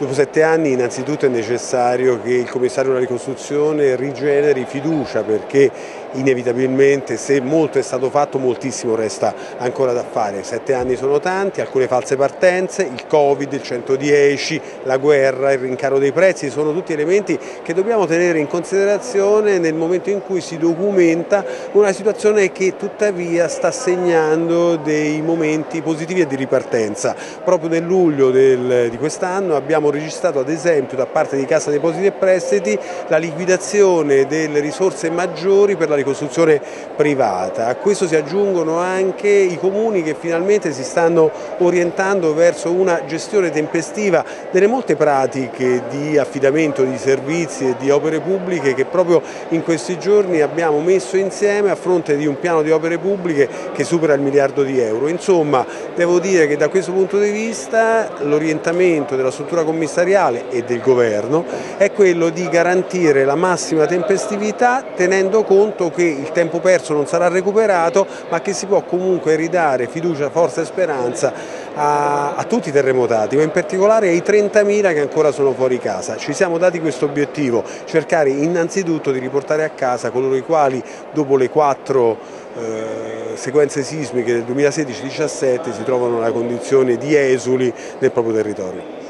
Dopo 7 anni innanzitutto è necessario che il commissario della ricostruzione rigeneri fiducia, perché inevitabilmente, se molto è stato fatto, moltissimo resta ancora da fare. 7 anni sono tanti, alcune false partenze, il Covid, il 110, la guerra, il rincaro dei prezzi, sono tutti elementi che dobbiamo tenere in considerazione nel momento in cui si documenta una situazione che tuttavia sta segnando dei momenti positivi e di ripartenza. Proprio nel luglio di quest'anno abbiamo registrato ad esempio da parte di Cassa Depositi e Prestiti la liquidazione delle risorse maggiori per la ricostruzione privata. A questo si aggiungono anche i comuni che finalmente si stanno orientando verso una gestione tempestiva delle molte pratiche di affidamento di servizi e di opere pubbliche che proprio in questi giorni abbiamo messo insieme a fronte di un piano di opere pubbliche che supera il miliardo di euro. Insomma, devo dire che da questo punto di vista l'orientamento della struttura commissariale e del governo è quello di garantire la massima tempestività, tenendo conto che il tempo perso non sarà recuperato, ma che si può comunque ridare fiducia, forza e speranza a tutti i terremotati, ma in particolare ai 30.000 che ancora sono fuori casa. Ci siamo dati questo obiettivo: cercare innanzitutto di riportare a casa coloro i quali dopo le 4 sequenze sismiche del 2016-17 si trovano nella condizione di esuli nel proprio territorio.